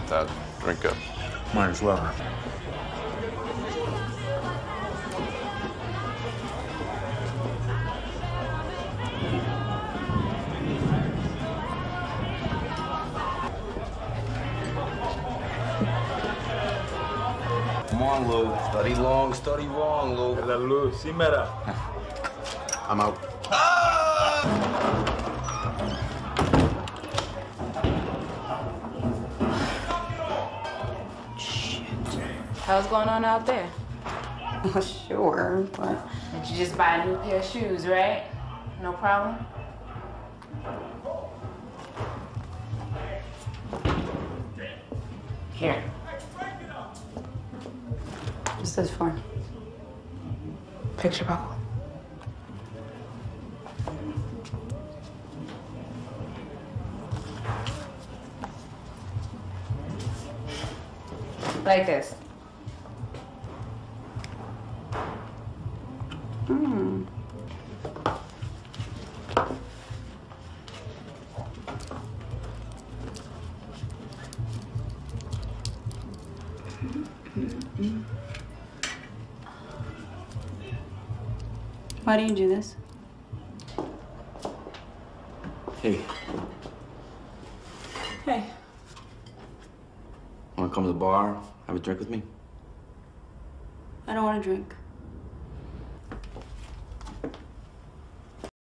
want that. Drink up. Might as well. Come on, Lou. Study long, study wrong, Lou. La luz, sí, mera. I'm out. Shit. How's going on out there? Well, sure, but... Did you just buy a new pair of shoes, right? No problem? Here. What's this for? Picture bubble. Like this. Hmm. Why do you do this? Hey, Hey. wanna come to the bar, have a drink with me? I don't want to drink.